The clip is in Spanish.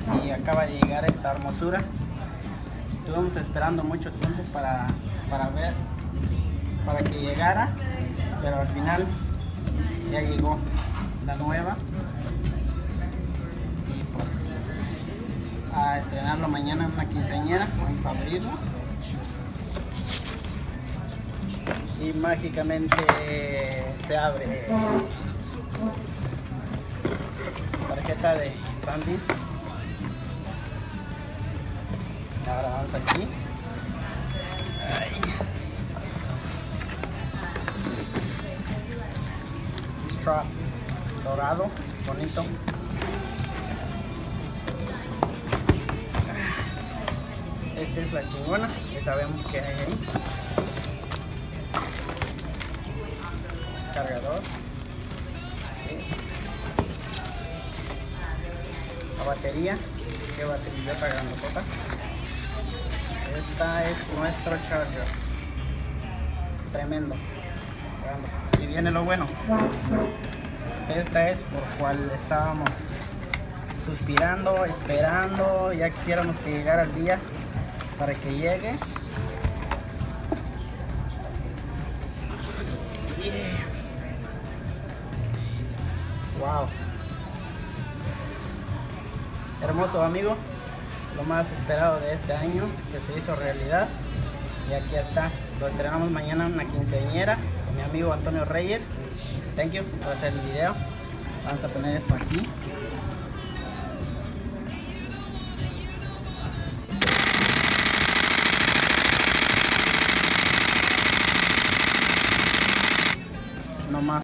y acaba de llegar esta hermosura. Estuvimos esperando mucho tiempo para que llegara, pero al final ya llegó la nueva y pues a estrenarlo mañana en una quinceañera. Vamos a abrirlo y mágicamente se abre. Tarjeta de Sandisk. Ahora vamos aquí. Ahí. Strap dorado, bonito. Esta es la chingona, ya sabemos que hay ahí. Cargador. La batería, que batería está grandotota. Esta es nuestro charger. Tremendo. Y viene lo bueno. Esta es por cual estábamos suspirando, esperando. Ya quisiéramos que llegara el día para que llegue. Yeah. Wow. Hermoso, amigo. Lo más esperado de este año que se hizo realidad. Y aquí está. Lo estrenamos mañana en una quinceañera con mi amigo Antonio Reyes. Thank you por hacer el video. Vamos a poner esto aquí. No más.